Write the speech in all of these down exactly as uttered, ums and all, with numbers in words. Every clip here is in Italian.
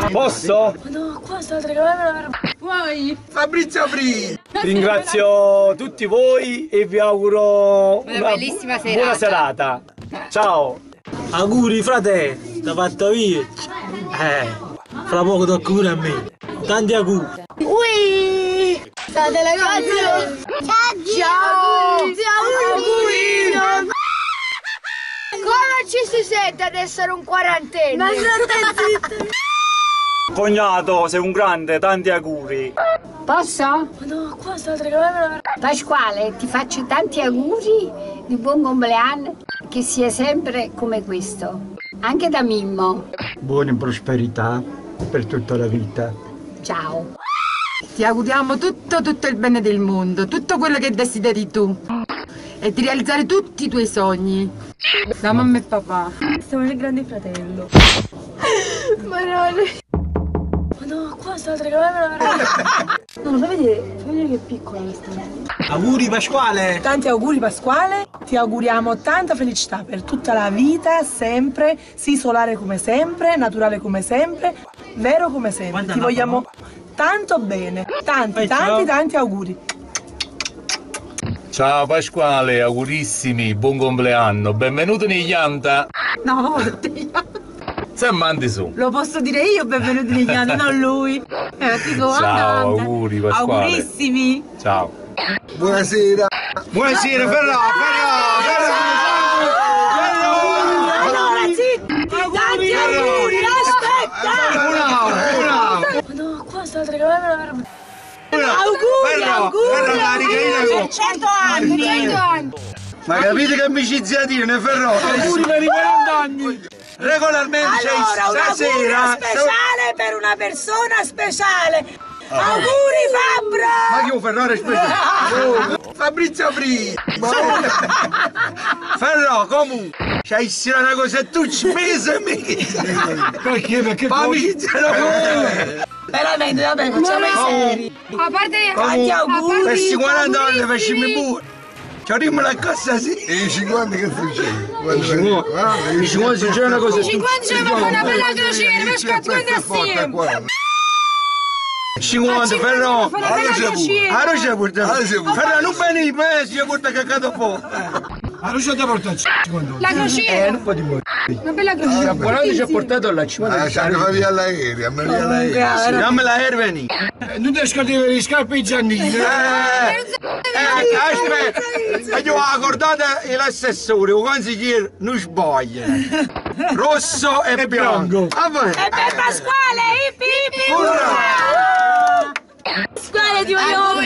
Posso? No, qua sto regalando per... Puoi? Fabrizio Bri! Ringrazio tutti voi e vi auguro una, una bellissima serata. Buona serata. Ciao. Auguri frate, da fatto via. Eh, fra poco tocca pure a me. Tanti auguri. Ui! State ragazzi! Ciao! Auguri! Come ci si sente ad essere un quarantenne? Ma state zitti! Cognato, sei un grande, tanti auguri. Posso? No, qua sto regalando per... Pasquale, ti faccio tanti auguri di buon compleanno, che sia sempre come questo, anche da Mimmo. Buona prosperità per tutta la vita. Ciao. Ti auguriamo tutto, tutto il bene del mondo, tutto quello che desideri tu e di realizzare tutti i tuoi sogni. Da mamma e papà. Siamo il grande fratello. Marone. No, qua sto regalando per... No, lo fai vedere, fai vedere che è piccola questa. Auguri Pasquale! Tanti auguri Pasquale, ti auguriamo tanta felicità per tutta la vita, sempre, sii solare come sempre, naturale come sempre, vero come sempre. Quanta ti vogliamo no? tanto bene, tanti, Beh, tanti, ciao. tanti auguri. Ciao Pasquale, augurissimi, buon compleanno, benvenuto negli Anta. No, Se mandi su. lo posso dire io, benvenuti negli anni, non lui. Eh, dico, Ciao, auguri Pasquale. Augurissimi. Ciao. Buonasera! Buonasera, Ferro! Ferro! Ferro! Allora, zitti! Tanti auguri, aspetta! No, qua sto regalando per... Auguri, auguri! cento anni! cento anni! Ma capite che amiciziatine, Ferro? Auguri per i quaranta anni! Regolarmente Allora, un stasera augurio speciale per una persona speciale! Auguri Fabbro! Ma che un Ferrari speciale? Fabrizio Bri! Ferro, comunque! C'hai sia una cosa tu spesa mese! Perché? Perché Ma amicizia no! Veramente, vabbè, facciamo i seri! A parte Tanti auguri! Questi quaranta anni facciamo pure! Ci arriviamo la cassa sì! E i cinquanta che succede? I cinquanta succede una cosa tu! cinquanta ci fa una bella crociera, per scattare assieme! cinquanta Ferro! Allora c'è portato! Ferro non veni, ma si è portato caccato po'! Allora c'è da portare cinquanta. La crociera! Eh, non può di morire! Una bella crociera! A quaranta ci ha portato alla cinquanta! Ah, ci arriva via l'aereo, a me via l'aereo. Dammi l'aereo veni! Non ti scattive le scarpe i giannini. Eh, aspetta! Io ho accordato l'assessore, il consigliere non sbaglia! Rosso e bianco! E per Pasquale, ip ip ip! Pasquale, ti vogliamo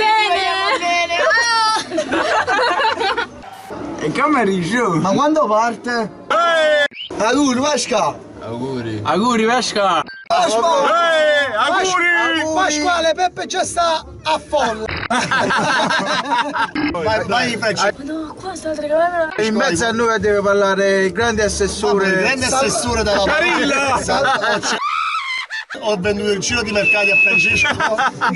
bene! E come giù? Ma quando parte? Auguri Pasca! Auguri. Auguri Vesca! Pasquale! Auguri! Pasquale, Peppe già sta a folla! Vai, vai, faccio! No, qua sto regalando... In mezzo a noi deve parlare il grande assessore... Il grande assessore della Carilla! Ho venduto il giro di mercati a Francesco.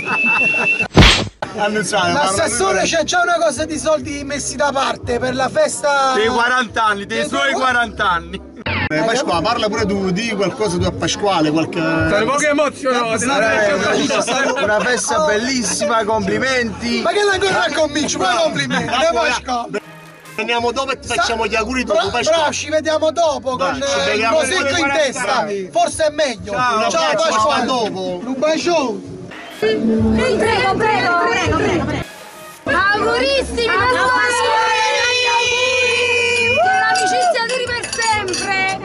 L'assessore c'è già una cosa di soldi messi da parte per la festa dei quaranta anni, dei suoi quaranta anni. Eh, Pasquale, parla pure tu, di qualcosa tu a Pasquale, qualche... Sei poco emozionato. Una festa bellissima, complimenti. Ma che la ancora cominci? Ma complimenti, eh, Pasquale. Veniamo dopo e ti facciamo gli auguri dopo. Bra bravo, ci vediamo dopo Dai, con ci eh, il vediamo prosecco in testa. bravi. Forse è meglio. Ciao, Ciao Pasquale, Pasquale. dopo. Un bacio. Prego, prego, prego, prego, prego. Augurissimi, Pasquale! Che l'amicizia duri per sempre!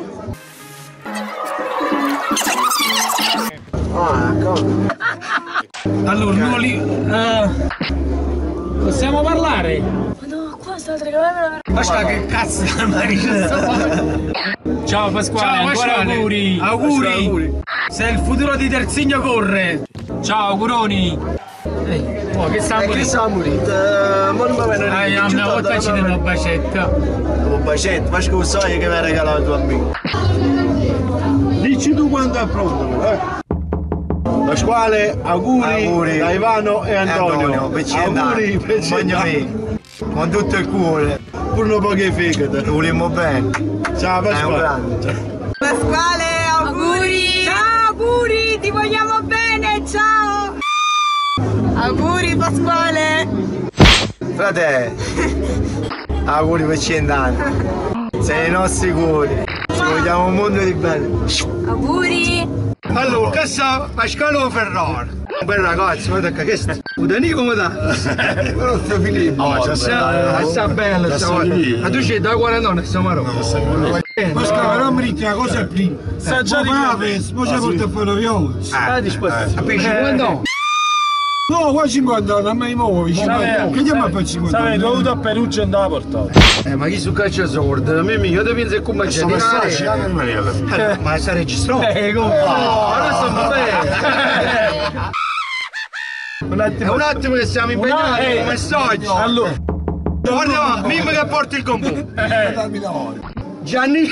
Allora, uno lì. eh, possiamo parlare? No, qua sto regalando... Pasquale, che cazzo è Marina? Ciao Pasquale, Ciao, ancora Pasquale. auguri. Auguri. Auguri. Sei il futuro di Terzigno corre. Ciao auguroni. Eh, oh, che sta E che sta morito? Eh, ma non mi viene Dai, a me volta ci danno un bacetto. un bacetto, ma scusa che mi hai regalato tuo amico. Dici tu quando è pronto, eh? Pasquale, auguri, Auguri. da Ivano e Antonio. Antonio, auguri, un bagno me. Con tutto il cuore. pure un po' che fegate. Vogliamo bene. Ciao È un Pasquale. grande. Pasquale, auguri! Ciao, auguri! auguri, ti vogliamo bene, ciao! Auguri Pasquale! Frate, auguri per cent'anni. Sei i nostri cuori. Ci vogliamo un mondo di bello. Auguri! Allora, che sa Pasquale Ferrari? Un bel ragazzo, guarda che questo. Udani come da? Però sta Filippo. Ma sta bello, sta ma tu c'è da quarantotto, stiamo a Roma. Pasquale, non mi dici una cosa prima. Sa già di poi c'è portafoglio viola. Sta a disposizione. Per cinquanta? No, qua cinquanta anni, a me mi muovi. Che andiamo a fare cinquanta anni? Sapevi, ho avuto a Perugia e non la portavo. Eh, ma chi su calcio sordo? A me mica, te pensi che come c'è di mare? Ma sta registrato? Eh, come? No, adesso non bene. Un attimo. È un attimo che siamo impegnati con un messaggio. Allora. Guarda, Mimmo che porta il combo. Gianni.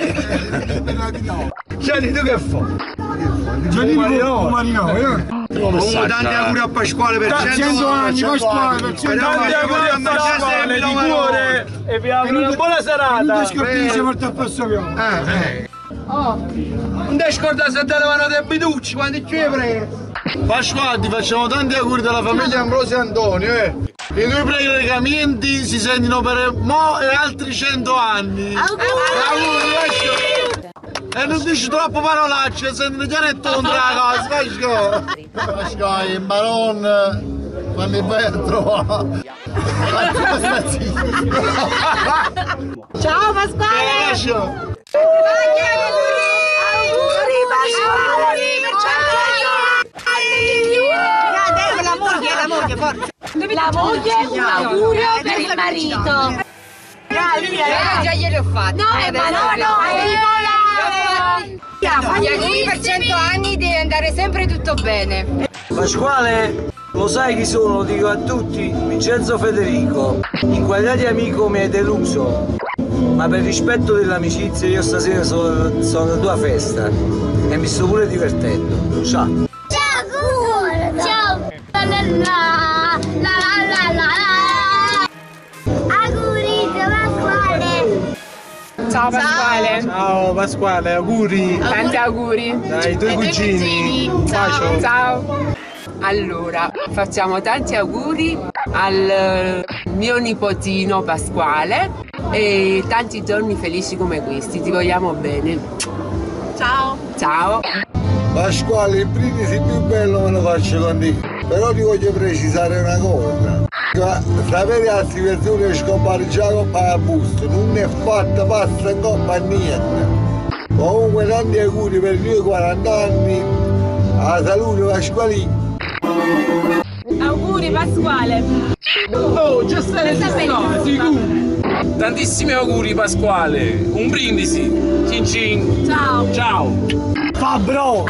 Gianni, tu che fai? Gianni Marino, eh? Comunque tanti auguri a Pasquale per cento anni, Pasquale, per cento anni. Tanti auguri a Pasquale, di cuore. E vi auguro una buona serata. Non ti scordi, porta a passo viola. Eh, eh. Non ti scorda se te levano dei biducci, quando ci hai preso? Pasquale, ti facciamo tanti auguri dalla famiglia Ambrosio e Antonio, eh! I tuoi pregamenti si sentono per mo e altri cento anni! Auguri! Auguri! E non dici troppo parolacce, senti già netto un cosa, Pasquale! Pasquale, in Baron, quando vai a trovare! Ciao Pasquale! Ciao! Auguri Pasquale! La moglie, la moglie, forza! La moglie, un augurio per il marito! Già glieli ho fatti. No, ma no, no! Gli auguri per cento anni deve andare sempre tutto bene. Pasquale, lo sai chi sono, lo dico a tutti, Vincenzo Federico. In qualità di amico mi hai deluso, ma per rispetto dell'amicizia io stasera sono, sono alla tua festa e mi sto pure divertendo. Ciao! Ciao! La la la la la la. Auguri Pasquale! Ciao Pasquale. Ciao Pasquale, auguri. Tanti auguri. Dai, i tuoi cugini. Un bacio. Ciao. Allora, facciamo tanti auguri al mio nipotino Pasquale e tanti giorni felici come questi. Ti vogliamo bene. Ciao! Ciao. Pasquale, il brindisi più bello me lo faccio con te. Però ti voglio precisare una cosa. Sapere la situazione che scompare già a busto, non è fatta passa in coppa a niente. Comunque tanti auguri per i miei quaranta anni, alla salute Pasqualino. Auguri Pasquale! Oh, già stai registrando, sicuro! Tantissimi auguri Pasquale, un brindisi, cin cin! Ciao! Ciao! Fabro!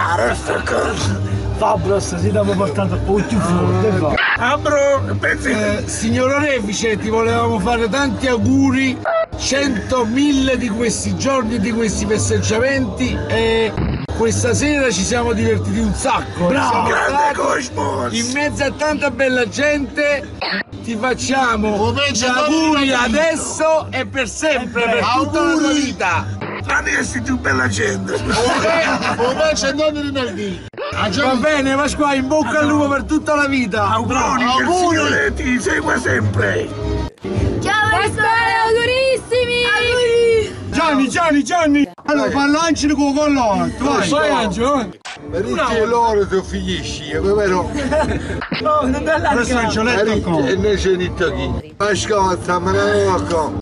Fabro, stasera abbiamo portato un po' più forte. Ambro, eh, signor Orefice, ti volevamo fare tanti auguri, centomila di questi giorni, di questi festeggiamenti e questa sera ci siamo divertiti un sacco. Bravo! Grande Cosmos! In mezzo a tanta bella gente ti facciamo gli auguri adesso e per sempre, per tutta la tua vita! Adesso più bella gente! Invece non rinaldi! Va bene, Pasquale, in bocca al lupo per tutta la vita! Auguri, che il Signore ti segua sempre! Ciao Pasquale, augurissimi! Auguri! Gianni, Gianni, Gianni! Allora, parla Angelo con collo! Vai, vai Angelo! Perché loro sono figli scie, però... No, non te la Adesso non c'ho letto ancora! E noi c'è detto chi? Pasquale, stiamo con...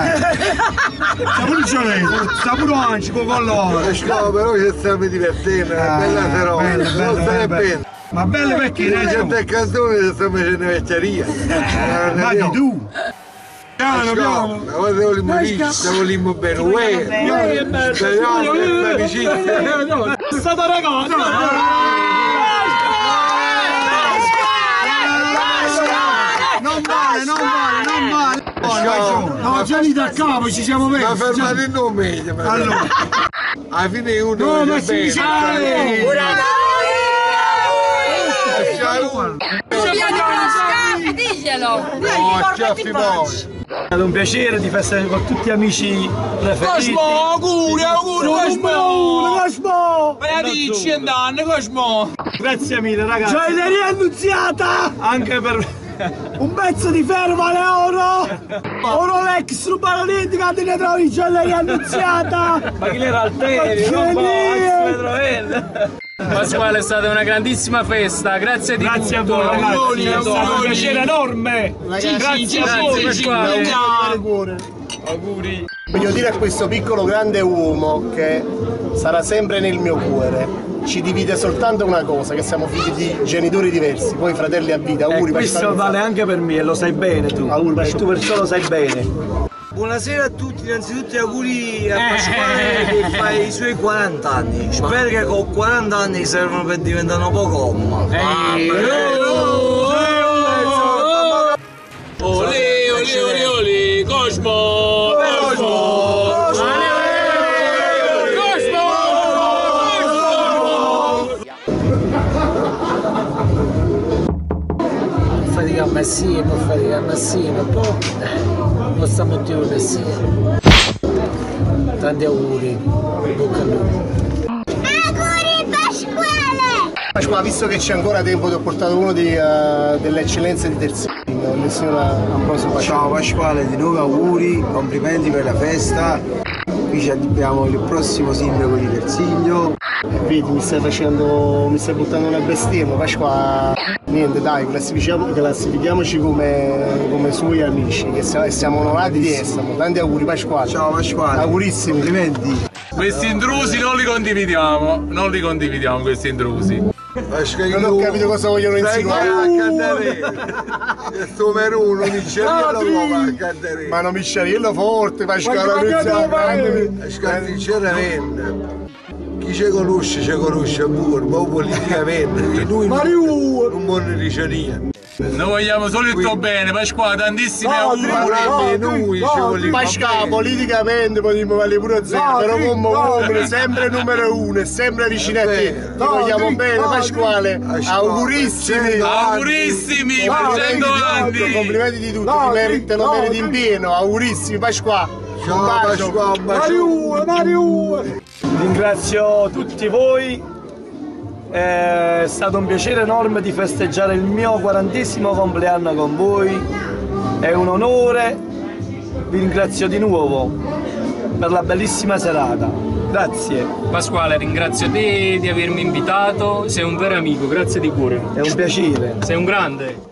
Sta pure Gianetto, sta pure Angelo con collo! Pasquale, però ci stiamo divertendo, è bella serata, non stai bene! Ma bello perché la gente a cantone si sta facendo vecchiaria! Ma di tu! Piano, piano! Ma quando volimmo dire, se volimmo bene, uè! Speriamo che l'amicizia! È stata ragazza! Non vale, non vale, non vale! No, Gianni da capo ci siamo messi! Ma fermate il nome! Allora! Alla fine uno No, ma dice si bene! dice Diglielo! No, schiaffi poi! È stato un piacere di festeggiare con tutti gli amici preferiti. Cosmo, auguri, auguri, Cosmo! Cosmo! Cosmo! Beati cento anni, Cosmo! Grazie mille ragazzi! Gioielleria annunziata! Anche per... Un pezzo di ferro vale oro! Oro Lex, rubano niente, che ne trovi gioielleria annunziata! Ma chi l'era al tele? Non può, Pasquale, è stata una grandissima festa, grazie di Grazie tutto. a voi ragazzi, è stato un auguri. piacere enorme! Sì, Grazie sì, a sì, voi sì, Pasquale! sì, Auguri! Voglio dire a questo piccolo grande uomo che sarà sempre nel mio cuore. Ci divide soltanto una cosa, che siamo figli di genitori diversi, poi fratelli a vita. Auguri, eh, questo vale anche per me e lo sai bene tu. Auguri, e tu perciò lo sai bene. Buonasera a tutti, innanzitutto auguri a Pasquale che fa i suoi quaranta anni. Spero che con quaranta anni servono per diventare un po' gomma. Olè, olè, olè, olè, Cosmo! Fatichiamo assieme, poi fatichiamo assieme, poi non stiamo più assieme. Tanti auguri, bocca al lupo. Auguri Pasquale! Pasquale, visto che c'è ancora tempo, ti ho portato uno di, uh, delle eccellenze di Terzino, il signor Ambrosio Pasquale. Ciao Pasquale, di nuovo auguri, complimenti per la festa. Qui ci abbiamo il prossimo sindaco di Terzigno. Vedi, mi stai facendo, mi stai buttando una bestemmia, Pasqua. Niente, dai, classifichiamo, classifichiamoci come, come suoi amici, che siamo, siamo onorati di essere. Tanti auguri Pasquale. Ciao Pasquale. Augurissimi. Complimenti. Questi intrusi non li condividiamo, non li condividiamo questi intrusi. Non ho capito cosa vogliono insinuare. Questo numero uno, Micciariello nuovo a Cantarello. Ma non Micciariello forte, Pasquale. Sinceramente, chi ci conosce ci conosce pure, ma politicamente lui non può dire niente. Noi vogliamo solo il tuo bene, Pasquale, tantissimi auguri. Noi Pasquale, politicamente potremmo valere pure zero, però come uomo sempre numero uno e sempre vicino a te. Ti vogliamo bene, Pasquale. Augurissimi. Augurissimi per cento anni. Complimenti di tutti, ti meriti, te lo meriti in pieno. Augurissimi, Pasquale. Ciao Pasquale, Mario, Mario! Ringrazio tutti voi. È stato un piacere enorme di festeggiare il mio quarantesimo compleanno con voi, è un onore, vi ringrazio di nuovo per la bellissima serata, grazie. Pasquale, ringrazio te di avermi invitato, sei un vero amico, grazie di cuore. È un piacere. Sei un grande.